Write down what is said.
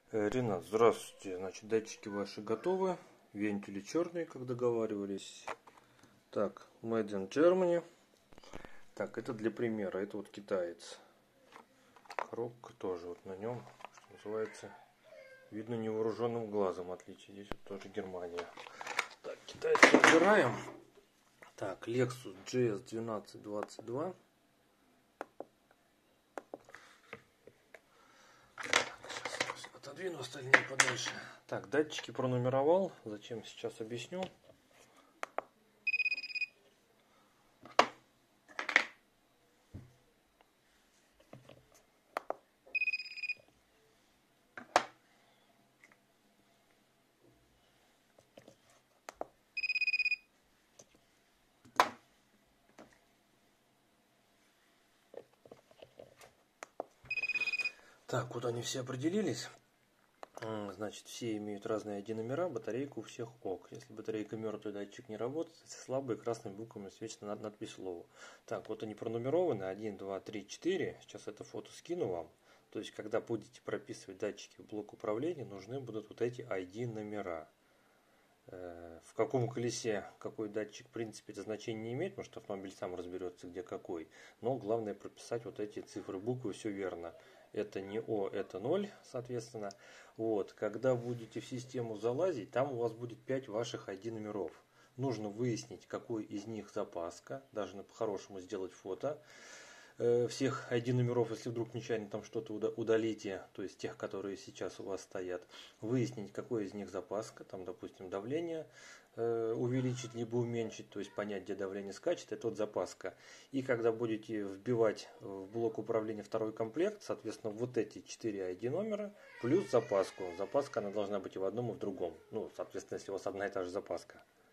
Ренат, здравствуйте. Значит, датчики ваши готовы. Вентили черные, как договаривались. Так, Made in Germany. Так, это для примера. Это вот китаец. Коробка тоже вот на нем, что называется, видно невооруженным глазом отличие. Здесь вот тоже Германия. Так, китайца убираем. Так, Lexus GS1222. Отодвину остальные подальше. Так, датчики пронумеровал. Зачем, сейчас объясню. Так, вот они все определились. Значит, все имеют разные ID-номера, батарейка у всех ок. Если батарейка мертвая, датчик не работает, слабые красными буквами светится надпись low. Так, вот они пронумерованы, 1, 2, 3, 4. Сейчас это фото скину вам. То есть, когда будете прописывать датчики в блок управления, нужны будут вот эти ID-номера. В каком колесе какой датчик, в принципе, это значение не имеет, потому что автомобиль сам разберется, где какой. Но главное прописать вот эти цифры, буквы, все верно. Это не О, это 0, соответственно. Вот, когда будете в систему залазить, там у вас будет 5 ваших ID-номеров. Нужно выяснить, какой из них запаска, даже по-хорошему сделать фото всех ID-номеров, если вдруг нечаянно там что-то удалите, то есть тех, которые сейчас у вас стоят, выяснить, какой из них запаска, там, допустим, давление увеличить либо уменьшить, то есть понять, где давление скачет, это вот запаска. И когда будете вбивать в блок управления второй комплект, соответственно, вот эти 4 ID номера плюс запаску. Запаска, она должна быть и в одном, и в другом. Ну, соответственно, если у вас одна и та же запаска.